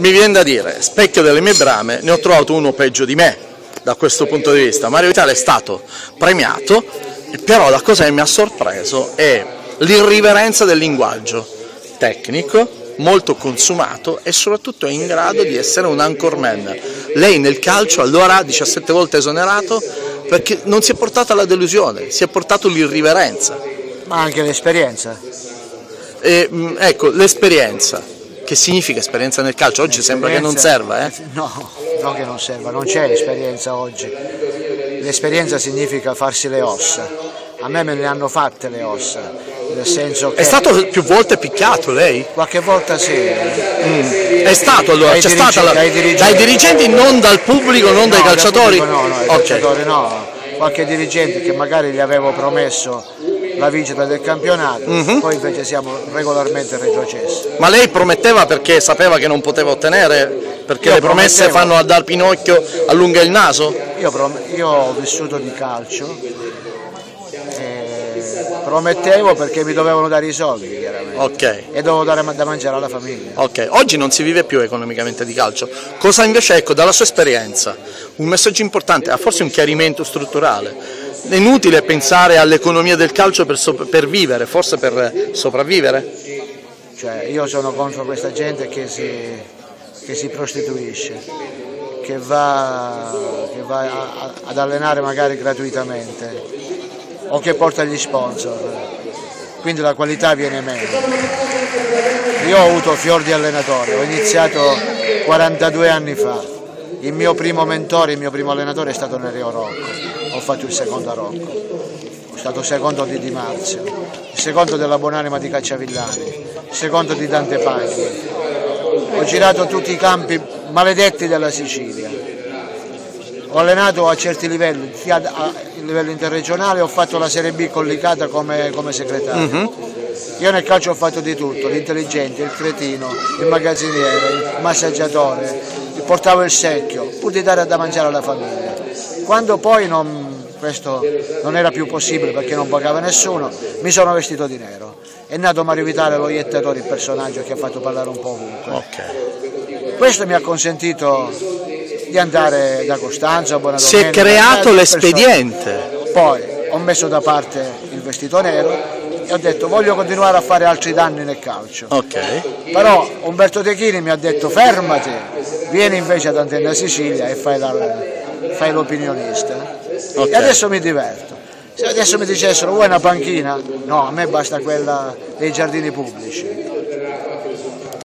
mi viene da dire, specchio delle mie brame, ne ho trovato uno peggio di me da questo punto di vista. Mario Vitale è stato premiato, però la cosa che mi ha sorpreso è l'irriverenza del linguaggio tecnico, molto consumato, e soprattutto è in grado di essere un anchorman. Lei nel calcio allora 17 volte esonerato perché non si è portata la delusione, si è portato l'irriverenza. Ma anche l'esperienza. Ecco, l'esperienza. Che significa esperienza nel calcio? Oggi sembra che non serva, eh? No, non che non serva, non c'è esperienza oggi. L'esperienza significa farsi le ossa. A me ne hanno fatte le ossa, nel senso che... È stato più volte picchiato lei? Qualche volta sì. È stato allora, c'è stata dai dirigenti, non dal pubblico, non dai calciatori? No, dai calciatori no. Qualche dirigente che magari gli avevo promesso la vincita del campionato, poi invece siamo regolarmente retrocessi. Ma lei prometteva perché sapeva che non poteva ottenere? Perché le promesse fanno a dar Pinocchio allunga il naso? Io ho vissuto di calcio, promettevo perché mi dovevano dare i soldi chiaramente, e dovevo dare da mangiare alla famiglia. Oggi non si vive più economicamente di calcio. Cosa invece, ecco, dalla sua esperienza, un messaggio importante, forse un chiarimento strutturale? È inutile pensare all'economia del calcio per vivere, forse per sopravvivere? Cioè, io sono contro questa gente che si prostituisce, che va ad allenare magari gratuitamente o che porta gli sponsor, quindi la qualità viene meno. Io ho avuto fior di allenatore, ho iniziato 42 anni fa, il mio primo mentore, il mio primo allenatore è stato Nereo Rocco. Ho fatto il secondo a Rocco, sono stato secondo di Di Marzio, il secondo della Buonanima di Cacciavillani, il secondo di Dante Paghi. Ho girato tutti i campi maledetti della Sicilia, ho allenato a certi livelli, a livello interregionale, ho fatto la Serie B con Licata come segretario. Io nel calcio ho fatto di tutto, l'intelligente, il cretino, il magazziniere, il massaggiatore, portavo il secchio, pur di dare da mangiare alla famiglia. Quando poi questo non era più possibile perché non pagava nessuno, mi sono vestito di nero. È nato Mario Vitale, lo iettatore, il personaggio che ha fatto parlare un po' ovunque. Questo mi ha consentito di andare da Costanzo a Buonadomenica. Si è creato l'espediente. Poi ho messo da parte il vestito nero e ho detto voglio continuare a fare altri danni nel calcio. Però Umberto De Chini mi ha detto fermati, vieni invece ad Antenna Sicilia e fai l'opinionista. E adesso mi diverto. Se adesso mi dicessero vuoi una panchina? No, a me basta quella dei giardini pubblici.